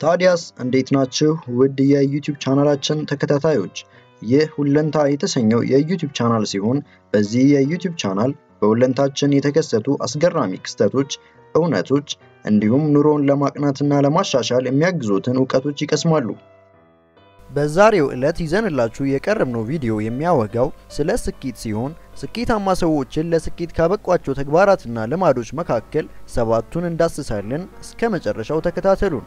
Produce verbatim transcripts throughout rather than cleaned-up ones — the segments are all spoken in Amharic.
ታዲያስ እንዴት ናችሁ ውድ የዩቲዩብ ቻናላችን ተከታታዮች? ይህ ሁለንታ የተሰኘው የዩቲዩብ ቻናል ሲሆን በዚህ የዩቲዩብ ቻናል በሁለንታችን የተከሰቱ አስገራሚ ክስተቶች፣ እውነቶች እንዲሁም ኑሮን ለማቅናትና ለማሻሻል የሚያግዙትን ዕውቀቶች ይቀስማሉ። በዛሬው ዕለት ይዘንላችሁ የቀረብነው ቪዲዮ የሚያወጋው ስለ ስኬት ሲሆን ስኬታማ ሰዎችን ለስኬት ካበቋቸው ተግባራትና ልማዶች መካከል ሰባቱን እንዳስሳለን። እስከ መጨረሻው ተከታተሉን።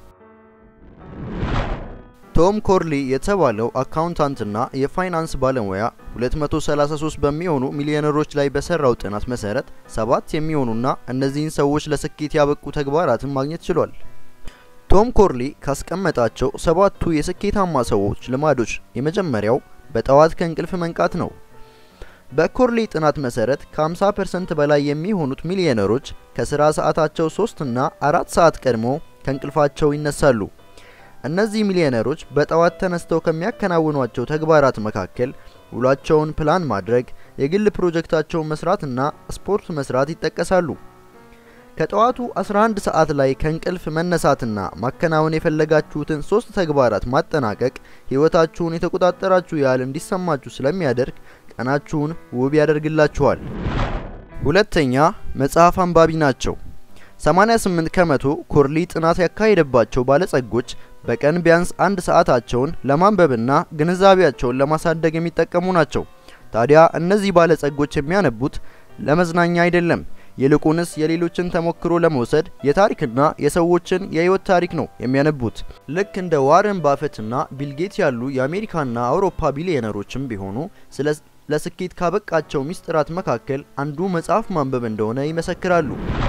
ቶም ኮርሊ የተባለው አካውንታንትና የፋይናንስ ባለሙያ ሁለት መቶ ሰላሳ ሶስት በሚሆኑ ሚሊዮነሮች ላይ በሰራው ጥናት መሰረት ሰባት የሚሆኑና እነዚህን ሰዎች ለስኬት ያበቁ ተግባራትን ማግኘት ችሏል። ቶም ኮርሊ ካስቀመጣቸው ሰባቱ የስኬታማ ሰዎች ልማዶች የመጀመሪያው በጠዋት ከእንቅልፍ መንቃት ነው። በኮርሊ ጥናት መሰረት ከ50 ፐርሰንት በላይ የሚሆኑት ሚሊዮነሮች ከስራ ሰዓታቸው ሶስት እና አራት ሰዓት ቀድሞ ከእንቅልፋቸው ይነሳሉ። እነዚህ ሚሊዮነሮች በጠዋት ተነስተው ከሚያከናውኗቸው ተግባራት መካከል ውሏቸውን ፕላን ማድረግ፣ የግል ፕሮጀክታቸውን መስራትና ስፖርት መስራት ይጠቀሳሉ። ከጠዋቱ አስራ አንድ ሰዓት ላይ ከእንቅልፍ መነሳትና ማከናወን የፈለጋችሁትን ሶስት ተግባራት ማጠናቀቅ ህይወታችሁን የተቆጣጠራችሁ ያህል እንዲሰማችሁ ስለሚያደርግ ቀናችሁን ውብ ያደርግላችኋል። ሁለተኛ፣ መጽሐፍ አንባቢ ናቸው። ሰማንያ ስምንት ከመቶ ኮርሊ ጥናት ያካሄደባቸው ባለጸጎች በቀን ቢያንስ አንድ ሰዓታቸውን ለማንበብና ግንዛቤያቸውን ለማሳደግ የሚጠቀሙ ናቸው። ታዲያ እነዚህ ባለጸጎች የሚያነቡት ለመዝናኛ አይደለም፣ ይልቁንስ የሌሎችን ተሞክሮ ለመውሰድ የታሪክና የሰዎችን የህይወት ታሪክ ነው የሚያነቡት። ልክ እንደ ዋረን ባፌትና ቢል ጌት ያሉ የአሜሪካና አውሮፓ ቢሊዮነሮችም ቢሆኑ ስለ ለስኬት ካበቃቸው ሚስጥራት መካከል አንዱ መጽሐፍ ማንበብ እንደሆነ ይመሰክራሉ።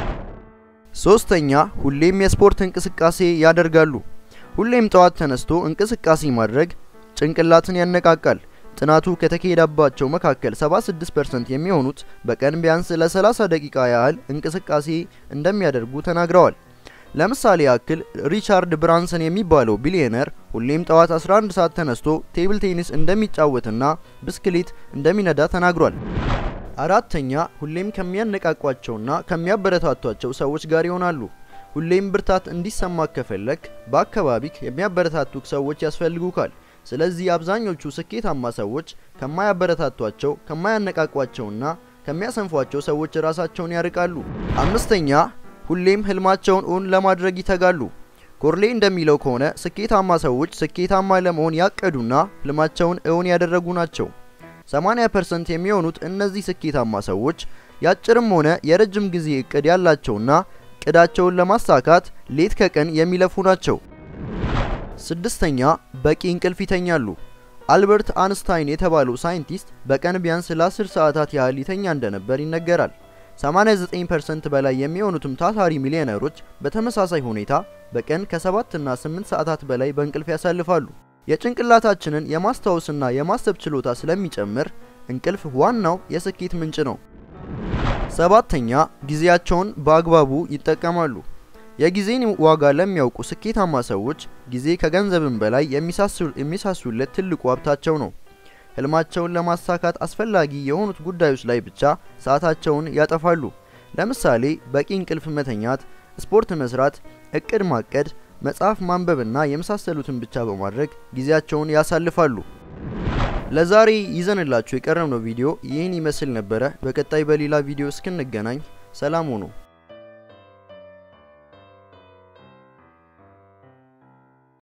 ሶስተኛ፣ ሁሌም የስፖርት እንቅስቃሴ ያደርጋሉ። ሁሌም ጠዋት ተነስቶ እንቅስቃሴ ማድረግ ጭንቅላትን ያነቃቃል። ጥናቱ ከተካሄደባቸው መካከል ሰባ ስድስት ፐርሰንት የሚሆኑት በቀን ቢያንስ ለ30 ደቂቃ ያህል እንቅስቃሴ እንደሚያደርጉ ተናግረዋል። ለምሳሌ ያክል ሪቻርድ ብራንሰን የሚባለው ቢሊዮነር ሁሌም ጠዋት አስራ አንድ ሰዓት ተነስቶ ቴብል ቴኒስ እንደሚጫወትና ብስክሌት እንደሚነዳ ተናግሯል። አራተኛ፣ ሁሌም ከሚያነቃቋቸውና ከሚያበረታቷቸው ሰዎች ጋር ይሆናሉ። ሁሌም ብርታት እንዲሰማ ከፈለክ በአካባቢክ የሚያበረታቱክ ሰዎች ያስፈልጉካል። ስለዚህ አብዛኞቹ ስኬታማ ሰዎች ከማያበረታቷቸው፣ ከማያነቃቋቸውና ከሚያሰንፏቸው ሰዎች ራሳቸውን ያርቃሉ። አምስተኛ፣ ሁሌም ህልማቸውን እውን ለማድረግ ይተጋሉ። ኮርሊ እንደሚለው ከሆነ ስኬታማ ሰዎች ስኬታማ ለመሆን ያቀዱና ህልማቸውን እውን ያደረጉ ናቸው። ሰማንያ ፐርሰንት የሚሆኑት እነዚህ ስኬታማ ሰዎች ያጭርም ሆነ የረጅም ጊዜ እቅድ ያላቸውና እቅዳቸውን ለማሳካት ሌት ከቀን የሚለፉ ናቸው። ስድስተኛ፣ በቂ እንቅልፍ ይተኛሉ። አልበርት አንስታይን የተባለው ሳይንቲስት በቀን ቢያንስ ለ10 ሰዓታት ያህል ይተኛ እንደነበር ይነገራል። ሰማንያ ዘጠኝ ፐርሰንት በላይ የሚሆኑትም ታታሪ ሚሊዮነሮች በተመሳሳይ ሁኔታ በቀን ከሰባት እና ስምንት ሰዓታት በላይ በእንቅልፍ ያሳልፋሉ። የጭንቅላታችንን የማስታወስና የማሰብ ችሎታ ስለሚጨምር እንቅልፍ ዋናው የስኬት ምንጭ ነው። ሰባተኛ፣ ጊዜያቸውን በአግባቡ ይጠቀማሉ። የጊዜን ዋጋ ለሚያውቁ ስኬታማ ሰዎች ጊዜ ከገንዘብም በላይ የሚሳሱለት ትልቁ ሀብታቸው ነው። ህልማቸውን ለማሳካት አስፈላጊ የሆኑት ጉዳዮች ላይ ብቻ ሰዓታቸውን ያጠፋሉ። ለምሳሌ በቂ እንቅልፍ መተኛት፣ ስፖርት መስራት፣ እቅድ ማቀድ፣ መጽሐፍ ማንበብና የመሳሰሉትን ብቻ በማድረግ ጊዜያቸውን ያሳልፋሉ። ለዛሬ ይዘንላችሁ የቀረብነው ቪዲዮ ይህን ይመስል ነበር። በቀጣይ በሌላ ቪዲዮ እስክንገናኝ ሰላም ሁኑ።